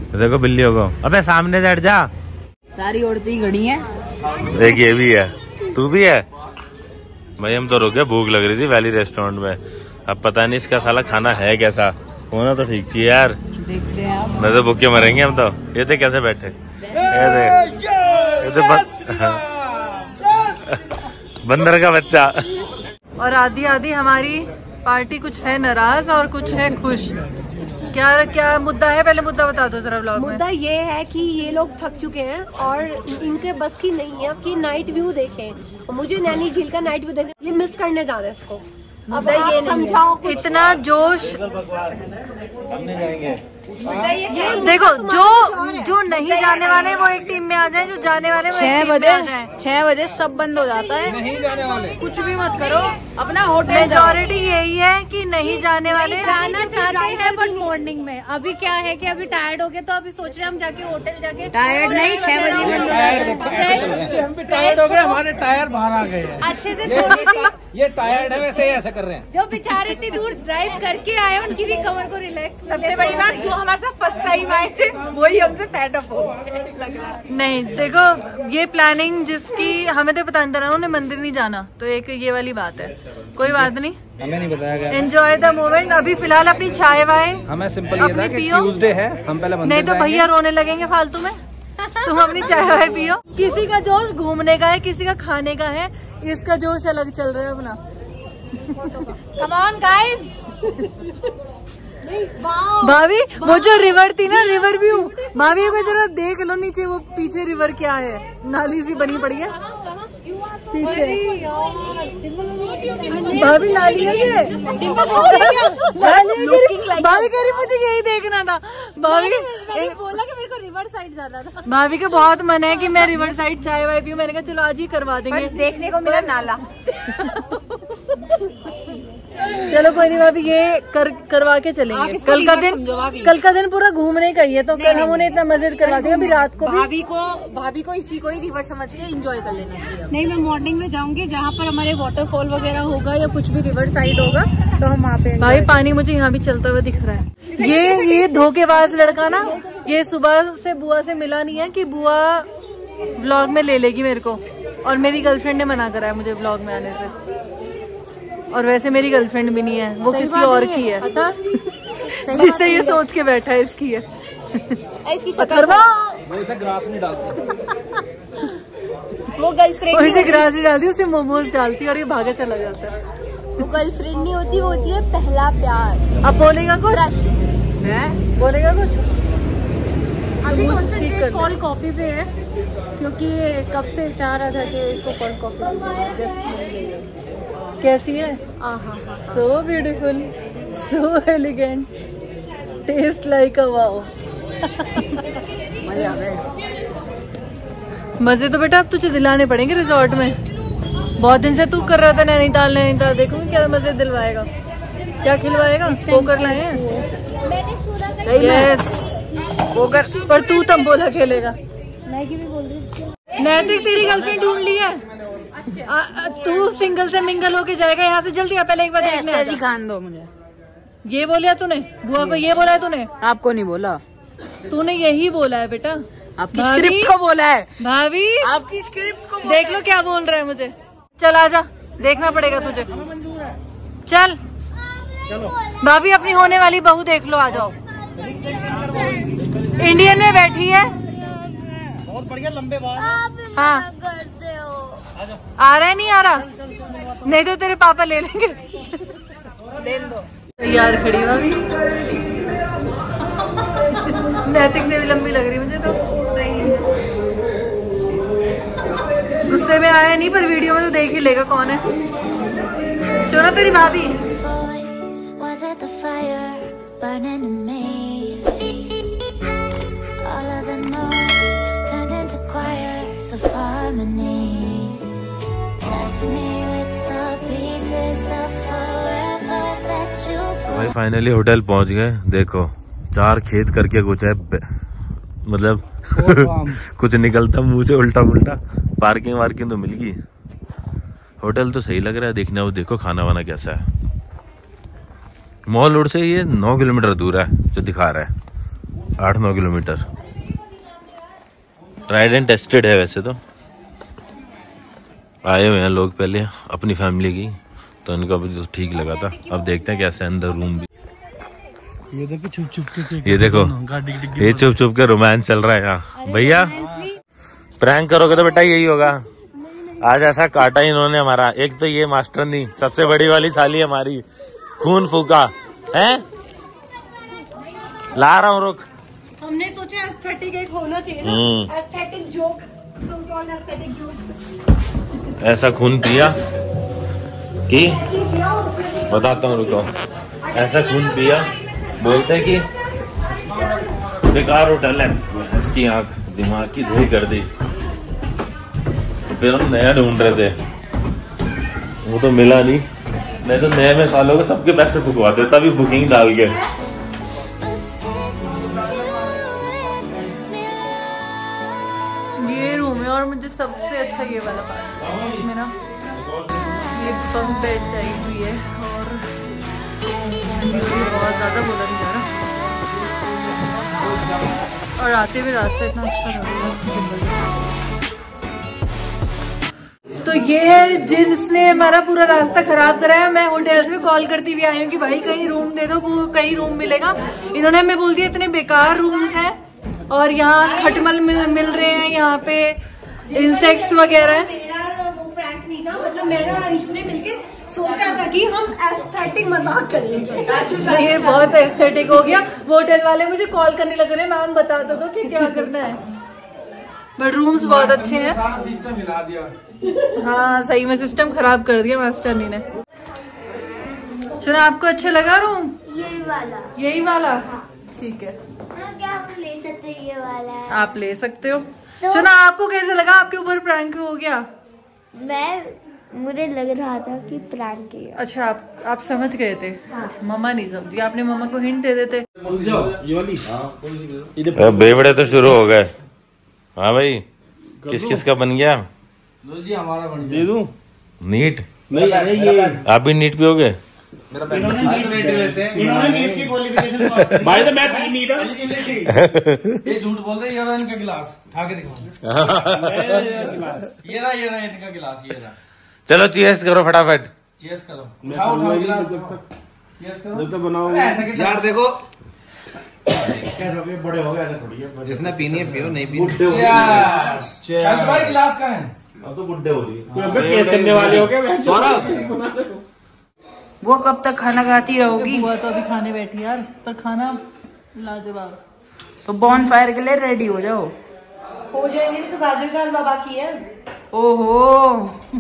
देखो बिल्लियों को। अबे सामने से हट जा। सारी औरतें ही खड़ी हैं। एक ये भी है, तू भी है। भाई हम तो रुके, भूख लग रही थी वैली रेस्टोरेंट में। अब पता नहीं इसका साला खाना है कैसा, होना तो ठीक चाहिए यार। देखते हैं आप। मैं तो भूख के मरेंगे हम तो। ये थे कैसे बैठे, ये तो बंदर का बच्चा। और आधी आधी हमारी पार्टी कुछ है नाराज और कुछ है खुश। क्या क्या मुद्दा है, पहले मुद्दा बता दो जरा व्लॉग में। मुद्दा ये है कि ये लोग थक चुके हैं और इनके बस की नहीं है कि नाइट व्यू देखें। मुझे नैनी झील का नाइट व्यू देखना, ये मिस करने जाना है इसको। अब ये समझाओ इतना जोश। देखो जो नहीं जाने वाले वो एक टीम में आ जाए, जो जाने वाले 6 बजे सब बंद हो जाता है। नहीं जाने वाले कुछ भी मत करो, अपना होटल। मेजॉरिटी यही है कि नहीं जाने वाले जाना चाहते हैं बट मॉर्निंग में। अभी क्या है कि अभी टायर्ड हो गए तो अभी सोच रहे हैं हम जाके होटल जाके। टायर्ड नहीं, 6 बजे हम भी टायर्ड हो गए, हमारे टायर बाहर आ गए हैं। अच्छे से थोड़ी सी ये टायर्ड है, वैसे ही ऐसा कर रहे हैं। जो बेचारे इतनी दूर ड्राइव करके आए उनकी भी कमर को रिलैक्स। सबसे बड़ी बात जो हमारे साथ फर्स्ट टाइम आए थे वही हमसे पैड अप हो लग रहा। नहीं देखो ये प्लानिंग जिसकी हमें तो पता नहीं था, उन्हें मंदिर नहीं जाना, तो एक ये वाली बात है। कोई बात नहीं, हमें नहीं बताया गया। Enjoy the moment. अभी फिलहाल अपनी चाय वाय हमें सिंपल ये था कि ट्यूसडे है, हम पहले मंदिर नहीं तो भैया रोने लगेंगे फालतू में। तुम अपनी चाय वाय पियो। किसी का जोश घूमने का है, किसी का खाने का है, इसका जोश अलग चल रहा है अपना। Come on guys. भाभी वो जो रिवर थी ना, रिवर व्यू, भाभी को जरा देख लो नीचे, वो पीछे रिवर क्या है, नाली सी बनी पड़ी है पीछे। भाभी नाली है ये। भाभी कह रही मुझे यही देखना था। भाभी बोला कि मेरे को रिवर साइड जाना था। भाभी का बहुत मन है कि मैं रिवर साइड चाय वाय पीऊं। मैंने कहा चलो आज ही करवा देंगे। देखने को मिला नाला। चलो कोई नहीं भाभी, ये करवा के चलेंगे। कल का दिन पूरा घूमने का ही है, तो कल हम उन्हें इतना मजे करवा देंगे। अभी रात को भाभी को इसी को ही रिवर समझ के एंजॉय कर लेना चाहिए। नहीं, मैं मॉर्निंग में जाऊंगी जहाँ पर हमारे वाटरफॉल वगैरह होगा या कुछ भी रिवर साइड होगा, तो हम वहाँ पे। भाई पानी मुझे यहाँ भी चलता हुआ दिख रहा है। ये धोखेबाज लड़का ना, ये सुबह से बुआ से मिला नहीं है कि बुआ व्लॉग में ले लेगी मेरे को, और मेरी गर्लफ्रेंड ने मना करा है मुझे व्लॉग में आने से। और वैसे मेरी गर्लफ्रेंड भी नहीं है, वो किसी और की है। जिससे ये सोच के बैठा है इसकी है। इसकी शक्ल वो इसे ग्रास नहीं डालती। वो गर्लफ्रेंड इसे ग्रास नहीं डालती, उसे मोमोज डालती और ये भागा चला जाता है। वो गर्लफ्रेंड नहीं होती, वो होती है पहला प्यार। अब बोलेगा कुछ, बोलेगा कुछ। अभी कॉन्सेंट्रेट कोल्ड कॉफी पे है, क्योंकि कब से चाह रहा था कि इसको कोल्ड कॉफी जस्ट। कैसी है? So beautiful, so elegant, taste like a wow. मजे आ गए। मजे तो बेटा अब तुझे दिलाने पड़ेंगे रिजॉर्ट में। बहुत दिन से तू कर रहा था नैनीताल नैनीताल, देखो क्या मजे दिलवाएगा, क्या खिलवाएगा। पोकर लाए हैं। यस पोकर, पर तू तंबोला खेलेगा। मैगी भी बोल रही। नैतिक तेरी गर्लफ्रेंड ढूंढ ली है। तू सिंगल से मिंगल होके जाएगा यहाँ से। जल्दी आ, पहले एक बार देखने जी खान दो मुझे। ये बोला तूने बुआ को, ये बोला है तूने? आपको नहीं बोला, तूने यही बोला है बेटा। आपकी स्क्रिप्ट को बोला है। भाभी आपकी स्क्रिप्ट को देख लो क्या बोल रहा है मुझे। चल आजा, देखना पड़ेगा तुझे। चल भाभी अपनी होने वाली बहू देख लो, आ जाओ। इंडियन में बैठी है, बहुत बढ़िया लंबे बाल। हाँ आ रहा है, नहीं आ रहा? नहीं तो तेरे पापा ले लेंगे। ले दो यार खड़ी भाभी। नैतिक से भी लंबी लग रही मुझे तो। गुस्से में आया नहीं, पर वीडियो में तो देख ही लेगा कौन है। सुना तेरी भाभी। भाई फाइनली होटल पहुंच गए। देखो 4 खेत करके कुछ है, मतलब कुछ निकलता मुंह से उल्टा पुल्टा। पार्किंग वार्किंग तो मिल गई। होटल तो सही लग रहा है देखने। वो देखो खाना वाना कैसा है। मॉल रोड से ये 9 किलोमीटर दूर है जो दिखा रहा है। 8-9 किलोमीटर। ट्राइड एंड टेस्टेड है वैसे तो। आए हुए हैं लोग पहले अपनी फैमिली की, तो इनको अभी तो ठीक लगा था। अब देखते हैं कैसे अंदर रूम भी। ये देखो चुप चुप के, ये देखो ये चुप चुप के रोमांस चल रहा है यहाँ। भैया प्रैंक करोगे तो बेटा यही होगा। आज ऐसा काटा इन्होंने हमारा। एक तो ये मास्टरनी सबसे बड़ी वाली साली हमारी, खून फूका है। ला रहा हूँ रुक। हमने सोचा एस्थेटिक एक होना चाहिए ना, एस्थेटिक जोक। एस्थेटिक जोक ऐसा खून पिया कि बताता हूँ, रुको। ऐसा खून पिया, बोलते हैं कि बेकार होटल है, इसकी आंख दिमाग की धे कर दी। फिर हम नया ढूंढ रहे थे, वो तो मिला नहीं। नहीं तो नए में सालों के सबके पैसे फुकवाते, तभी बुकिंग डाल के। ये रूम है और मुझे सबसे अच्छा ये वाला पार्ट है। इसमें ना ये बंक बेड टाइप भी है और बहुत ज्यादा बोला नहीं जा रहा। और आते हुए रास्ता इतना अच्छा लग रहा है। तो ये है जिसने हमारा पूरा रास्ता खराब कराया। मैं होटल से कॉल करती हुई आई हूँ कि भाई कहीं रूम दे दो, कहीं रूम मिलेगा। इन्होंने हमें बोल दिया इतने बेकार रूम्स हैं और यहाँ खटमल मिल रहे हैं, यहाँ पे इंसेक्ट्स वगैरह। मेरा वो प्रैंक नहीं था, मतलब मैंने और अंशु ने मिलके सोचा था कि हम एस्थेटिक मजाक कर लेंगे। ये बहुत एस्थेटिक हो गया। वो होटल वाले मुझे कॉल करने लग रहे हैं, मैम बता दो कि क्या करना है। बट रूम्स बहुत अच्छे हैं। सारा सिस्टम हिला दिया। हाँ सही में सिस्टम खराब कर दिया मास्टरनी ने। सुना आपको अच्छा लगा रूम? यही वाला ठीक है। क्या आप ले सकते हैं? ये वाला है। आप ले सकते हो। तो सुना आपको कैसे लगा? आपके ऊपर प्रैंक हो गया? मुझे लग रहा था कि प्रैंक किया। अच्छा आप समझ गए थे? अच्छा, मम्मा नहीं समझी। आपने मम्मा को हिंट दे देते। बेवड़े तो शुरू हो गए। हाँ भाई, किस किस का बन गया? जी हमारा बन गया। दे दूं? नीट नहीं, अरे ये आप भी नीट पियोगे? इन्होंने नीट की क्वालिफिकेशन भाई, तो मैं नीट ये झूठ बोल रहे। ये रहा इनका गिलास, उठा के दिखाओ। ये रहा इनका गिलास, ये रहा। चलो चीयर्स करो फटाफट। चीयर्स करो, उठाओ गिलास, चीयर्स करो। जब तक बनाओ यार। देखो कैसे बड़े हो गए, ऐसे थोड़ी है। जिसने पीनी है पियो, नहीं पीनी चल भाई। गिलास कहाँ है? अब तो बुड्ढे हो गए, करने वाले हो गए। वो कब तक खाना खाती रहोगी? बुआ तो अभी खाने बैठी यार, पर खाना लाजवाब। तो बॉन फायर के लिए रेडी हो जाओ। हो जाएंगे नहीं तो गाजर का हलवा बाकी है। ओहो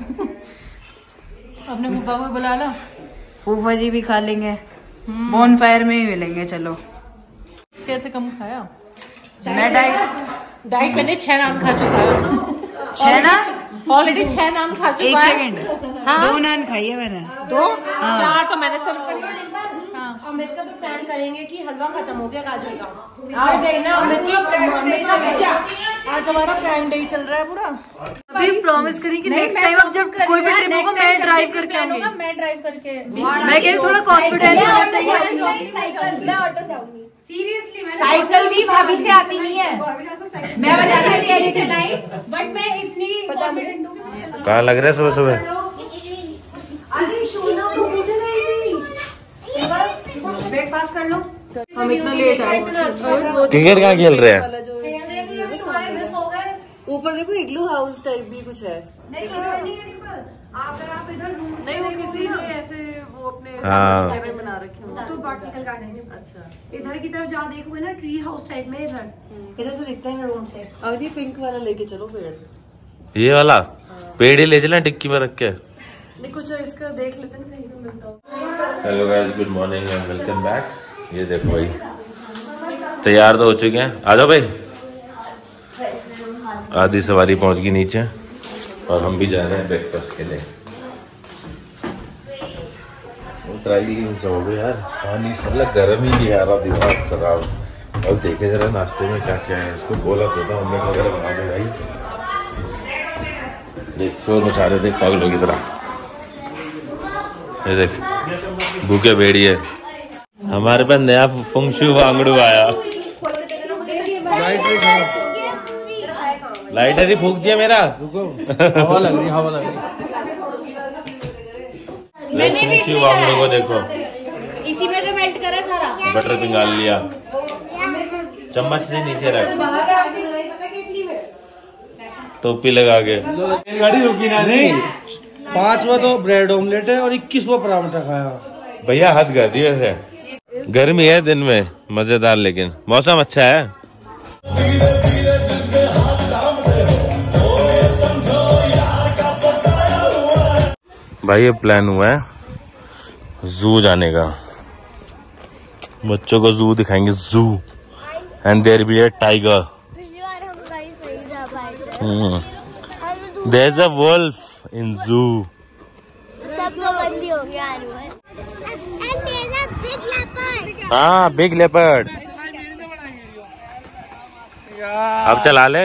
अपने फूफा को बुला ला। फूफा जी भी खा लेंगे, बॉन फायर में ही मिलेंगे। चलो। कैसे कम खाया? मैं डाइट मैंने 6 नान खा चुका है। 6 ना ऑलरेडी 6 नान खा चुका है। 1 सेकंड। हाँ 2 नान खाई है मैंने। 2 4 तो मैंने सिर्फ अमित का तो प्लान करेंगे कि हलवा खत्म हो गया गाजर का। आज देखना अमित का आज हमारा प्रैंक डे चल रहा है पूरा। अभी प्रॉमिस करी कि नेक्स्ट टाइम अब जब कोई भी ट्रिप होगा मैं ड्राइव करके आऊंगी। मैं ड्राइव करके मैं कह थोड़ा कॉन्फिडेंस होना चाहिए। मैं ऑटो से आऊंगी। सीरियसली मैं साइकिल भी भाभी से आती नहीं है। मैं बताने तैयारी चलाई, बट मैं इतनी कॉन्फिडेंट हूँ कि कहाँ लग रहा है सुबह सुबह? अरे सोना ब्रेकफास्ट कर लो। हम इतना लेट आए। क्रिकेट कहाँ खेल रहे हैं? ऊपर देखो इग्लू हाउस टाइप भी कुछ है। नहीं इधर नहीं है डिम्पल। अगर आप इधर रूम नहीं वो किसी ने ऐसे वो अपने हाँ। में बना रखे होंगे। तो बॉटनिकल गार्डन है। अच्छा इधर की तरफ जहाँ देखोगे ना ट्री हाउस टाइप में, इधर से दिखते हैं रूम से। अवधि पिंक वाला लेके चलो पेड़। ये वाला पेड़ ही ले चलें टिक्की में रख के। नहीं कुछ इसका देख लेते हैं कहीं तो मिलता हो। Hello guys, good morning and welcome back. ये देखो भाई तैयार तो हो चुके हैं। आ जाओ भाई। आधी सवारी पहुंच गई नीचे और हम भी जा रहे हैं ब्रेकफास्ट के लिए। ट्राई हो गए यार, पानी मतलब गर्म ही नहीं आ रहा, दिमाग खराब। अब देखे जरा नाश्ते में क्या क्या है। इसको बोला तो था ऑमलेट वगैरह बना दे भाई। देख शोर मचा रहे, देख पागलों की तरह। ये देख भूखे भेड़िए। हमारे पास नया फंक्शु वांगड़ू आया। लाइटर ही फूक दिया मेरा। हवा लग रही, हवा लग रही। हुआ हम लोगों को देखो, इसी में तो मेल्ट करा सारा। बटर पिघाल लिया, चम्मच से नीचे रख, टोपी लगा के। गाड़ी रुकी ना नहीं। 5वां तो ब्रेड ऑमलेट है और 21वां पराठा खाया। भैया हद कर दी वैसे। गर्मी है दिन में मजेदार, लेकिन मौसम अच्छा है। भाई ये प्लान हुआ है जू जाने का, बच्चों को जू दिखाएंगे, zoo and there be a tiger, there is a wolf in zoo. सब तो बंद ही हो गया। हाँ बिग लेपर्ड। अब चला ले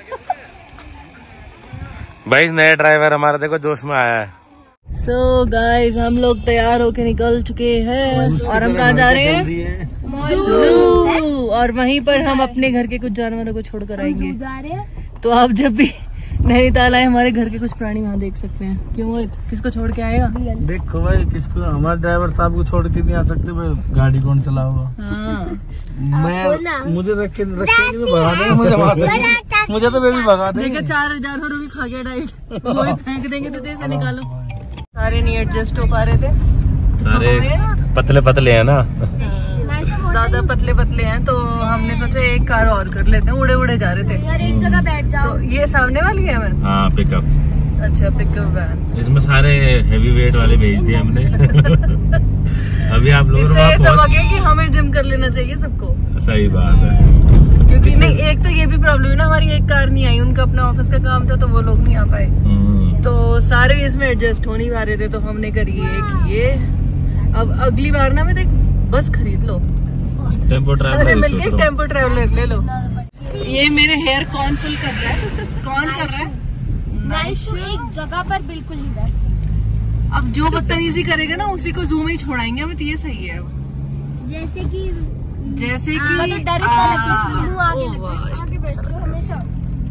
भाई, नया ड्राइवर हमारा देखो जोश में आया है। So guys, हम लोग तैयार होके निकल चुके हैं और हम कहाँ जा रहे हैं? ज़ू। और वहीं पर हम अपने घर के कुछ जानवरों को छोड़कर आएंगे। तो आप जब भी नैनीताल आए, हमारे घर के कुछ प्राणी वहाँ देख सकते हैं। क्यों मोहित, किसको छोड़ के आएगा? देखो भाई, किसको, हमारे ड्राइवर साहब को छोड़ के नहीं आ सकते भाई, गाड़ी कौन चलाओगा? हाँ। मुझे रख के भगा देंगे, मुझे तो बेबी भगा देंगे। देखा 4 जानवरों की खा गया डाइट, वो ही फेंक देंगे तुझे, इसे निकालो। सारे नहीं एडजस्ट हो पा रहे थे, सारे पतले पतले हैं ना, ज्यादा पतले पतले हैं, तो हमने सोचा एक कार और कर लेते हैं। उड़े उड़े जा रहे थे यार, एक जगह बैठ जाओ। तो ये सामने वाली है मैं। हाँ पिकअप। अच्छा पिकअप वैन, इसमें सारे हेवी वेट वाले भेज दिए हमने। अभी आप लोग समझे कि हमें जिम कर लेना चाहिए सबको। सही बात है, क्योंकि नहीं, एक तो ये भी प्रॉब्लम है ना, हमारी एक कार नहीं आई, उनका अपना ऑफिस का काम था तो वो लोग नहीं आ पाए, तो सारे इसमें एडजस्ट हो नहीं पा रहे थे। तो हमने करी ये अब अगली बार ना मैं देख बस खरीद लो, टेम्पो ट्रैवलर मिलके टेम्पो ट्रैवलर ले लो। ये मेरे हेयर कौन पुल कर रहा है? कौन कर रहा है? एक जगह पर बिल्कुल नहीं बैठ सकते। अब जो बदतमीजी करेगा ना उसी को जू में ही छोड़ाएंगे हमें, तो ये सही है। जैसे कि आगे बैठ जाओ हमेशा।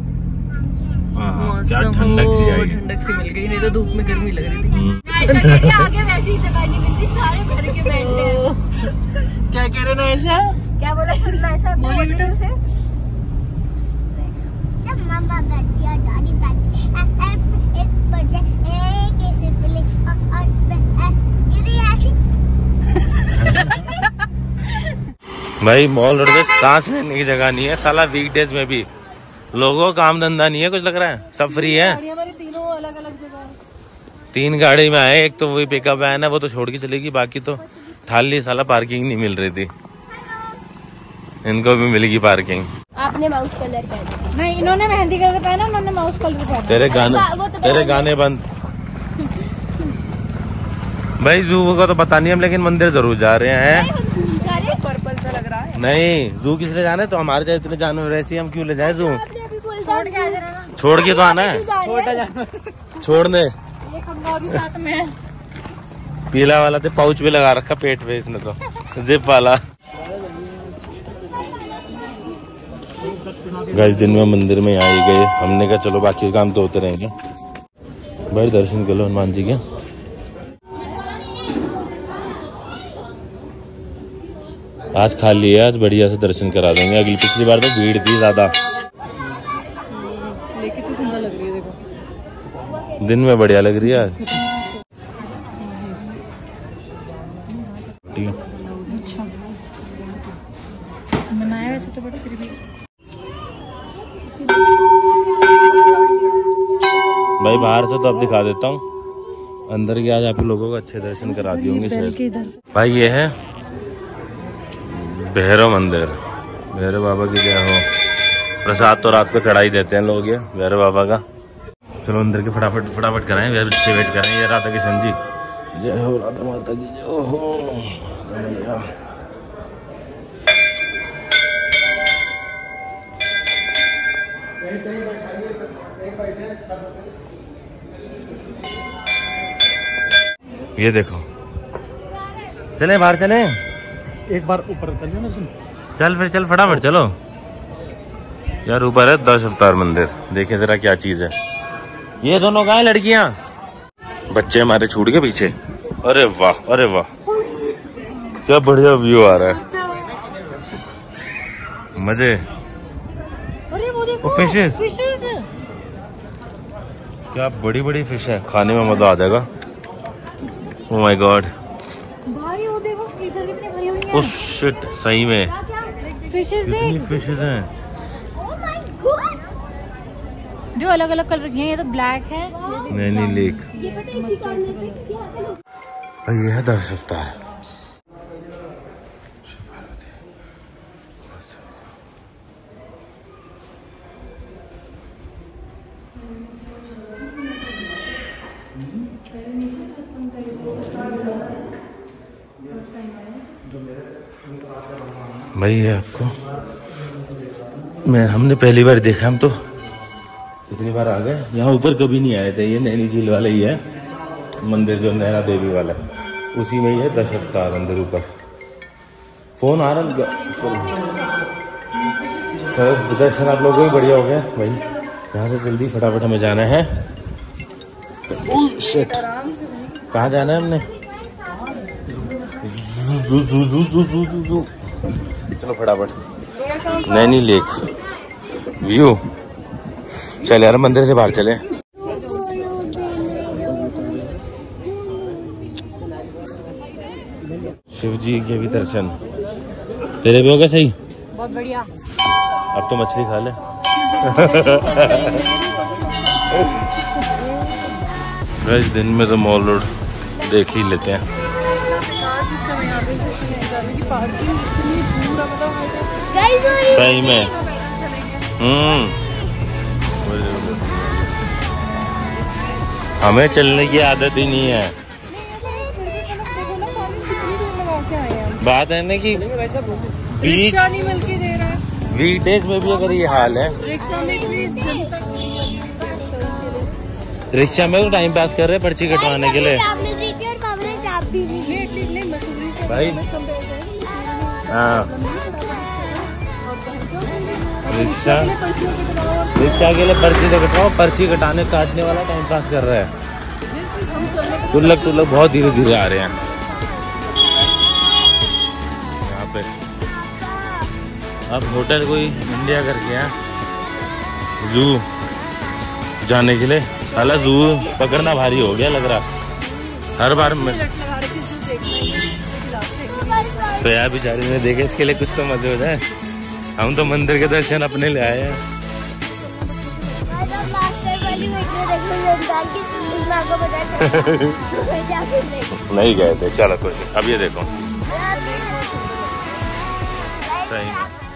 ठंडक सी आई, ठंडक सी मिल गई, नहीं तो धूप में गर्मी लग रही थी। आगे वैसी जगह नहीं मिलती, सारे भर के बैठते हैं। क्या कह रहे ना ऐसा? क्या बोला ऐसा? बोली बेटा से जब मामा बैठी है, दादी बैठी है, एक बजे एक ऐसे बोले और गिरी ऐसी। भाई मॉल रोड में सांस लेने की जगह नहीं है साला। वीकडेज में भी लोगों को काम धंधा नहीं है, कुछ लग रहा है सब फ्री है। हमारी तीनों अलग अलग जगह, 3 गाड़ी में आए, एक तो वही पिकअप वैन है, वो तो छोड़ के चलेगी, बाकी तो ठाली साला पार्किंग नहीं मिल रही थी, इनको भी मिलेगी पार्किंग। आपने माउस कलर पहना? नहीं, इन्होंने मेहंदी कलर पहना, उन्होंने माउस कलर पहना। तेरे गाने बंद। भाई जू का तो पता नहीं हम, लेकिन मंदिर जरूर जा रहे हैं। पर्पल सा लग रहा है। नहीं, जू किस लिए जाना है? तो हमारे चाहे इतने जानवर ऐसे हम क्यों ले जाए जू? छोड़ के तो आना है, छोटा जानवर छोड़ने। साथ में है। पीला वाला तो पाउच भी लगा रखा पेट पे इसने, तो जिप वाला। गाइस दिन में मंदिर में आ ही गए, हमने कहा चलो बाकी काम तो होते रहेंगे। भाई दर्शन कर लो हनुमान जी के। आज खाली है, आज बढ़िया से दर्शन करा देंगे। अगली पिछली बार तो भीड़ थी ज्यादा, लेकिन तो सुंदर लग रही है देखो, दिन में बढ़िया लग रही है आज। अच्छा बनाया वैसे तो बड़ा, फिर भी भाई बाहर से तो अब दिखा देता हूँ, अंदर के आज आप लोगों को अच्छे दर्शन करा दिए होंगे शायद। भाई ये है भैरव मंदिर, भैरव बाबा की जय हो। प्रसाद तो रात को चढ़ाई देते हैं लोग ये भैरव बाबा का। चलो अंदर के फटाफट कराएं, वेट करें। ये राधा किशन जी, जय हो राधा माता की, जय हो मैया। ये देखो, चले बाहर चले, एक बार ऊपर कर लेना सुन। चल फिर चल फटाफट चलो। यार ऊपर है दशावतार मंदिर, देखें जरा क्या चीज है। ये दोनों कहाँ हैं लड़कियां? बच्चे हमारे छूट के पीछे। अरे वाह, अरे वाह, क्या बढ़िया व्यू आ रहा है, मजे। अरे वो देखो फिशेस, क्या बड़ी बड़ी फिश है, खाने में मजा आ जाएगा। ओह माय गॉड, भाई वो देखो इधर कितनी भरी हुई है। ओह शिट, सही में फिशेस कितनी देख, फिशेस हैं। जो अलग अलग कलर की हैं। ये तो ब्लैक है। नैनी लेक, ये है दशावतार। भाई ये आपको हमने पहली बार देखा, हम तो इतनी बार आ गए यहाँ ऊपर कभी नहीं आए थे। ये नैनी झील वाला ही है मंदिर, जो नैना देवी वाला है, उसी में ही है दशावतार अंदर ऊपर। फोन आ रहा, चलो सर दर्शन आप लोगों को बढ़िया हो गया भाई। यहाँ से जल्दी फटाफट हमें जाना है। शिट, कहाँ जाना है हमने? चलो फटाफट, नैनी लेक व्यू। चल यार मंदिर से बाहर चले। शिव जी के भी दर्शन, तेरे भी हो गए सही? बहुत बढ़िया। अब तो मछली खा ले। इस दिन में तो मॉल रोड देख ही लेते हैं। सही में हमें चलने की आदत ही नहीं है। बात है ना कि बीच नहीं मिलके दे रहा है। वीकडेज में भी अगर ये हाल है, रिक्शा में भी रिक्शा में तो टाइम पास कर रहे हैं पर्ची कटवाने के लिए भाई। हाँ, रिक्शा के लिए पर्ची तो कटवाओ, पर्ची कटाने काटने वाला टाइम पास कर रहा है। तुल्लक बहुत धीरे धीरे आ रहे हैं यहाँ पे। अब होटल कोई इंडिया करके है जू जाने के लिए। साला जू पकड़ना भारी हो गया लग रहा हर बार में। तो यार बेचारी ने देखे, इसके लिए कुछ तो मजे हो जाए। हम तो मंदिर के दर्शन अपने ले आए हैं। नहीं गए थे, चलो कुछ। अब ये देखो सही।